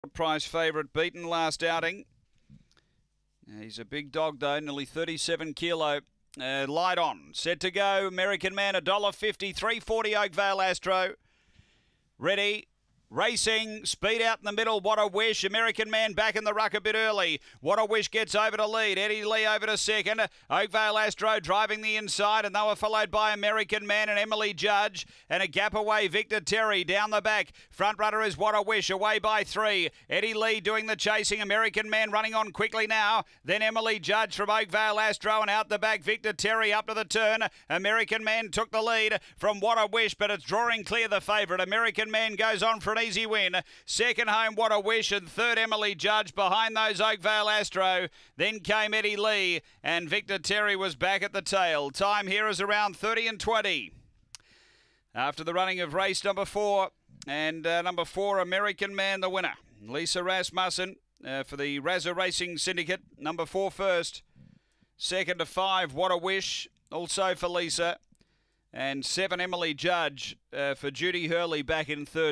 Prize favourite, beaten last outing. He's a big dog though, nearly 37 kilo. Light on, set to go. American Man, $1.50, 340 Oakvale Astro. Ready. Racing, speed out in the middle, What a Wish. American Man back in the ruck a bit early. What a Wish gets over to lead. Eddie Lee over to second. Oakvale Astro driving the inside, and they were followed by American Man and Emily Judge. And a gap away, Victor Terry down the back. Front runner is What a Wish, away by 3. Eddie Lee doing the chasing. American Man running on quickly now. Then Emily Judge from Oakvale Astro, and out the back, Victor Terry up to the turn. American Man took the lead from What a Wish, but it's drawing clear the favourite. American Man goes on for an easy win. Second home, What a Wish, and third, Emily Judge. Behind those, Oakvale Astro. Then came Eddie Lee, and Victor Terry was back at the tail. Time here is around 30 and 20. After the running of race number 4, and number 4, American Man, the winner. Lisa Rasmussen for the Razza Racing Syndicate. Number 4 first. Second to 5, What a Wish, also for Lisa. And 7, Emily Judge for Judy Hurley back in third.